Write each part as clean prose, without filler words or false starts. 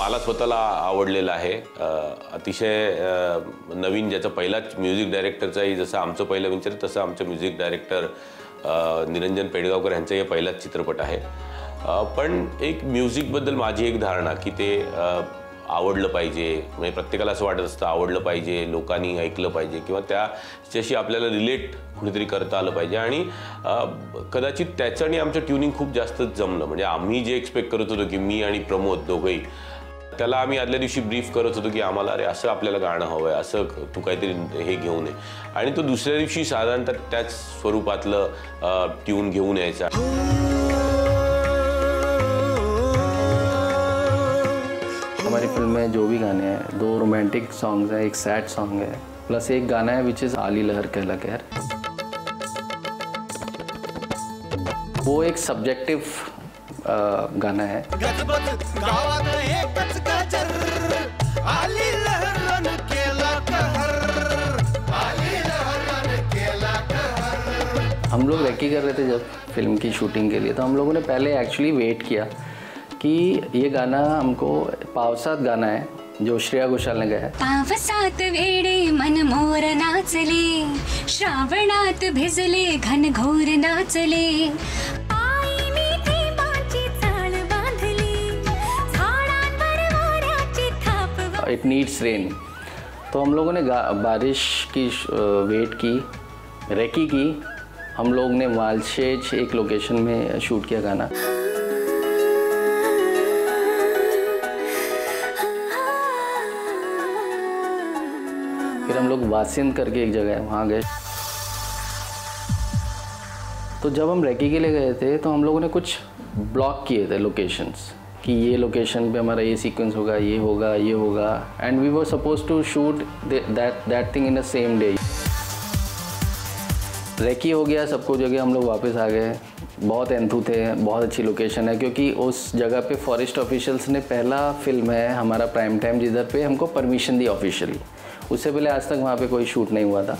मला स्वतःला आवडलेलं आहे. अतिशय नवीन, ज्याचा पहिलाच म्युझिक डायरेक्टरचाही जसं आमचं पहिलं वेंचर तसं आमचे म्युझिक डायरेक्टर निरंजन पेडगावकर यांचा हे पहिलाच चित्रपट आहे. पण एक म्युझिकबद्दल माझी एक धारणा की ते आवडलं पाहिजे, म्हणजे प्रत्येकाला असं वाटत असतं आवडलं पाहिजे, लोकांनी ऐकलं पाहिजे किंवा त्याच्याशी आपल्याला रिलेट कुठेतरी करता आलं पाहिजे. आणि कदाचित त्याचं आणि आमचं ट्युनिंग खूप जास्त जमलं. म्हणजे आम्ही जे एक्सपेक्ट करत होतो की मी आणि प्रमोद दोघंही, त्याला आम्ही आदल्या दिवशी ब्रीफ करत होतो की आम्हाला अरे असं आपल्याला गाणं हवं आहे, असं तू काहीतरी हे घेऊन ये, आणि तो दुसऱ्या दिवशी साधारणतः त्याच स्वरूपातलं ट्यून घेऊन यायचा. हमारी फिल्म में जो भी गाने हैं, 2 रोमांटिक सॉन्ग्स हैं, एक सैड सॉन्ग है, प्लस एक गाना है विच इज़ आली लहर कहला कहर. वो एक सब्जेक्टिव गाना है. हम लोग रेकी कर रहे थे जब फिल्म की शूटिंग के लिए, तो हम लोगों ने पहले एक्चुअली वेट किया कि ये गाना हमको पावसात गाना है जो श्रेया घोषाल ने गाया. पावसात वेडे मन मोर नाचले, श्रावणात भिजले घन घोर नाचले, आईने थेंबाची चाळ बांधली, झाडांवर वाऱ्याची थाप. It needs rain. तो हम लोगों ने बारिश की वेट की, रेकी की. हम लोग ने वालशेज एक लोकेशन में शूट किया गाना. फिर हम लोग वासिंद करके एक जगह है वहाँ गए. तो जब हम रेकी के लिए गए थे तो हम लोगों ने कुछ ब्लॉक किए थे लोकेशंस कि ये लोकेशन पे हमारा ये सीक्वेंस होगा, ये होगा, ये होगा, and we were supposed to shoot that thing in the same day. Recce हो गया, सबको जगह हम लोग वापस आ गए. बहुत एंथू थे, बहुत अच्छी लोकेशन है क्योंकि उस जगह पे फॉरेस्ट ऑफिशियल्स ने पहला फिल्म है हमारा प्राइम टाइम जिधर पे हमको परमिशन दी ऑफिशियली. उससे पहले आज तक वहाँ पे कोई शूट नहीं हुआ था.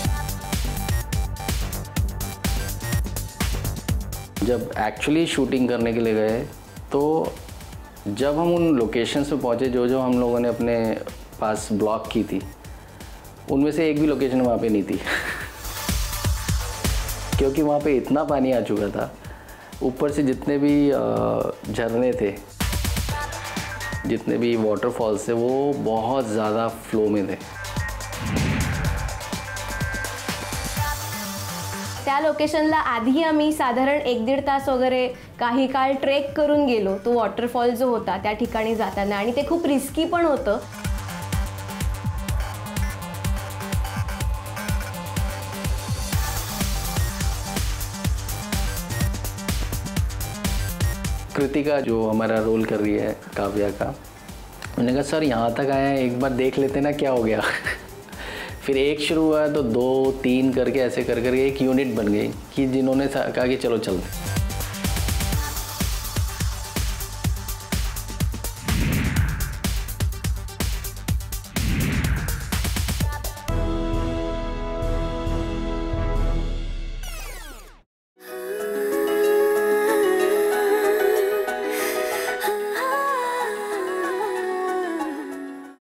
जब एक्चुअली शूटिंग करने के लिए गए तो जब हम उन लोकेशंस पे पहुँचे जो जो हम लोगों ने अपने पास ब्लॉक की थी, उनमें से एक भी लोकेशन वहाँ पे नहीं थी. क्योंकि वहाँ पे इतना पानी आ चुका था, ऊपर से जितने भी झरने थे, जितने भी वाटरफॉल्स थे, वो बहुत ज़्यादा फ्लो में थे. त्या लोकेशनला आधी आम्ही साधारण 1-1.5 तास वगैरे काही काळ ट्रेक करून गेलो. तो वॉटरफॉल जो होता त्या ठिकाणी जाताना, आणि ते खूप रिस्की पण होतं. कृतिका जो हमारा रोल कर रही है काव्या का, उन्होंने कहा सर यहाँ तक आए हैं, एक बार देख लेते ना क्या हो गया. फिर एक शुरू हुआ तो 2-3 करके ऐसे कर करके एक यूनिट बन गई कि जिन्होंने कहा कि चलो चलते.